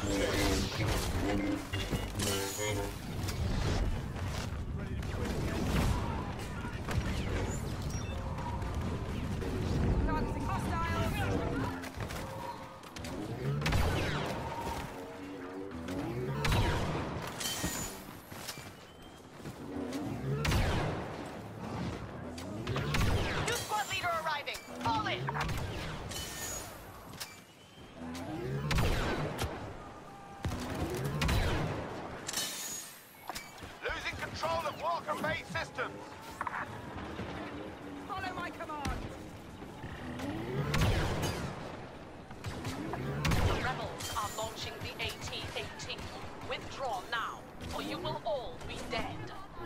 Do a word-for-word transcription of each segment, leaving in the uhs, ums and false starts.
Targeting hostiles. New squad leader arriving. Fall in. Losing control of Walker Base systems. Follow my command. The rebels are launching the A T eighteen. Withdraw now, or you will all be dead.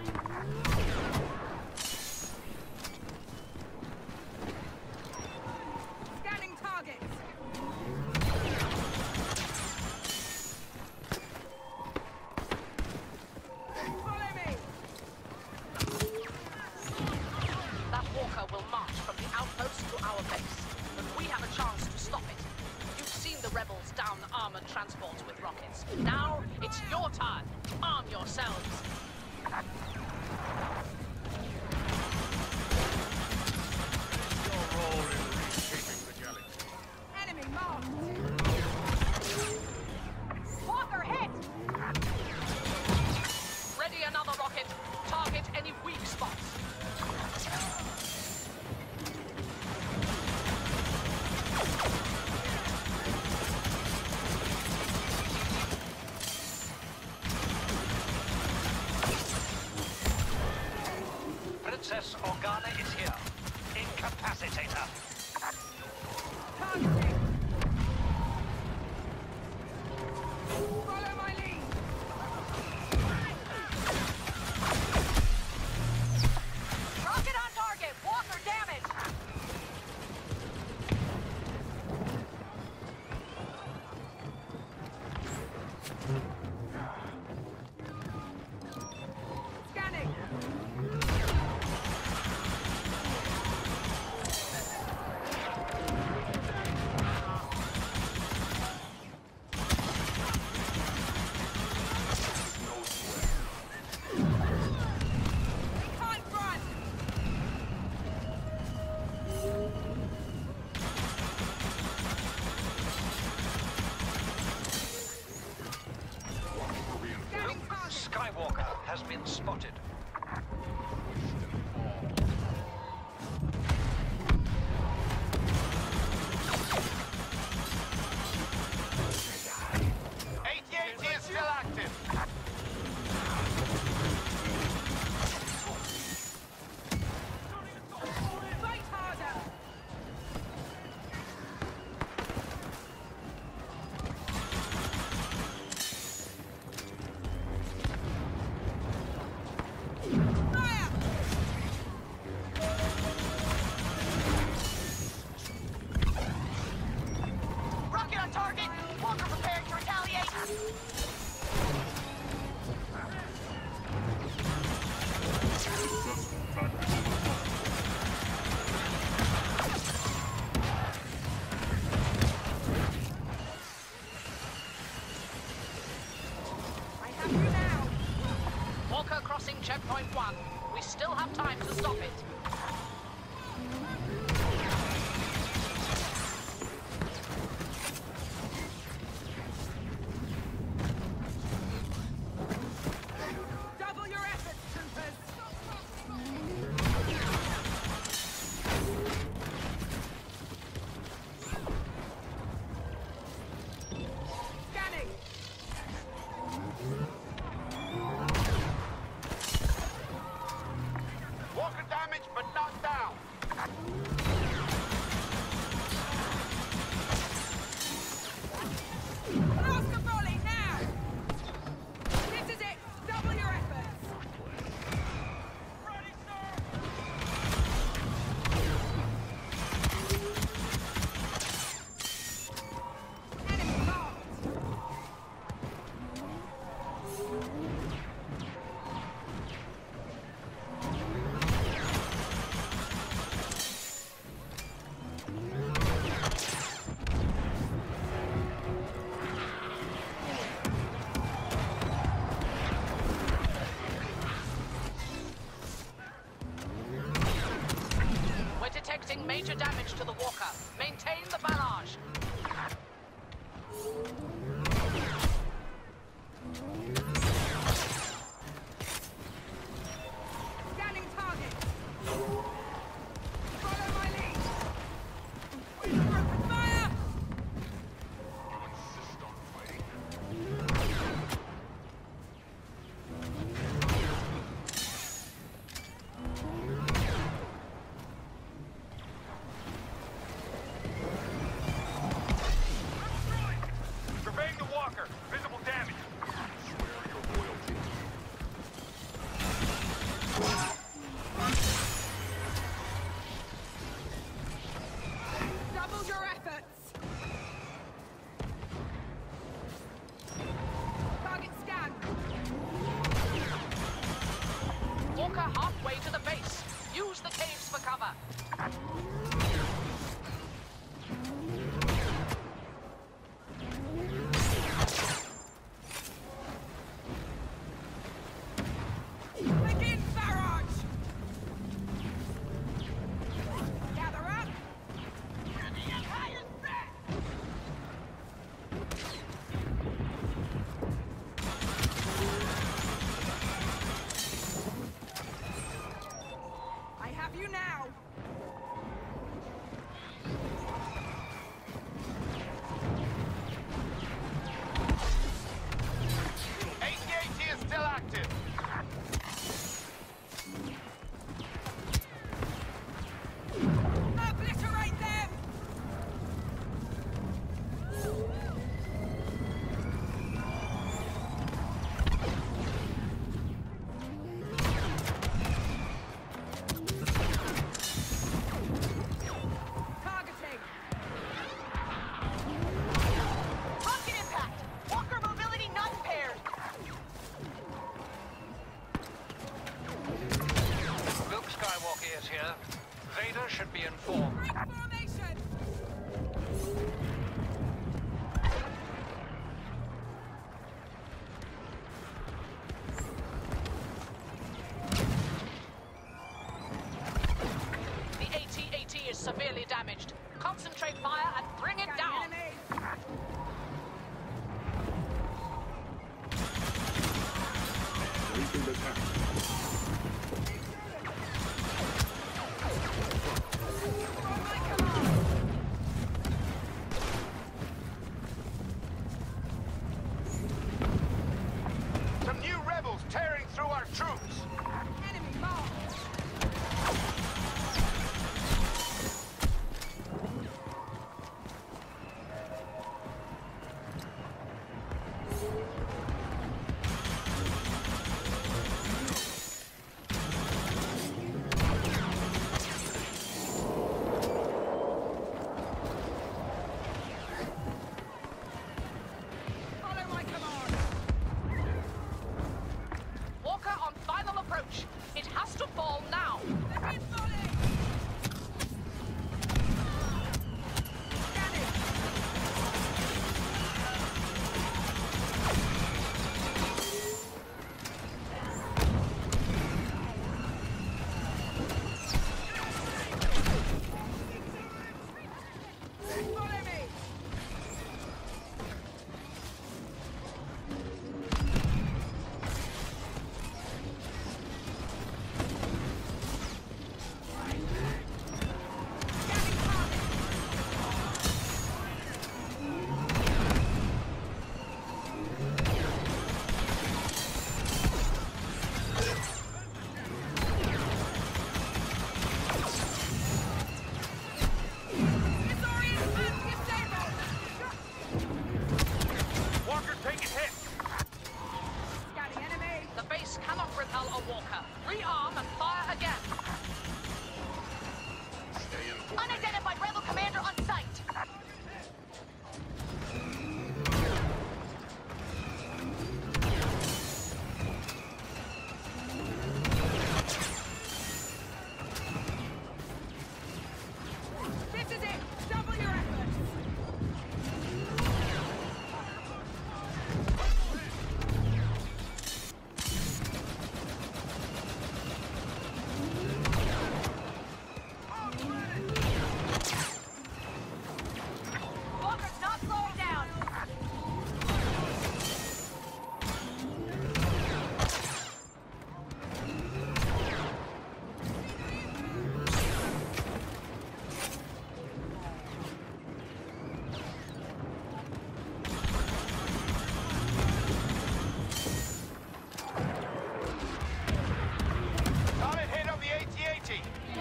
Scanning targets. Follow me. That walker will march from the outpost to our base, but we have a chance to stop it. You've seen the rebels down armored transports with rockets. Now it's your turn. Arm yourselves. Your role in reshaping the galaxy. Enemy marked. Walker hit! Ready another rocket. Target any weak spots. Princess Organa is here. Incapacitate her. Targeting. Follow my lead. Rocket on target. Walker damaged. Scanning. Recon front. Scanning target. Skywalker has been spotted. A T eighty is still active. Fight harder. Fire! Rocket on target. Walker preparing to retaliate. I have you now. Walker crossing checkpoint one. We still have time to stop it. Double your efforts, troopers. Scanning. Walker damage major damage to the walker. Maintain the barrage. Scanning target. Follow my lead. Open fire! You insist on fighting? Surveying the walker. Visible damage. Swear your loyalty. Double your efforts. Target scan. Walker halfway to the base. Use the caves for cover. Begin barrage. Gather up. I have you now. A T A T is still active. Obliterate them. Targeting. Rocket impact! Walker mobility not impaired! Luke Skywalker is here. Vader should be informed. Break formation. The A T A T is severely damaged. Concentrate fire and bring it Scan down. enemy. On my command. Some new rebels tearing through our troops. Enemy marked.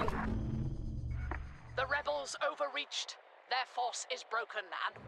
The rebels overreached. Their force is broken, and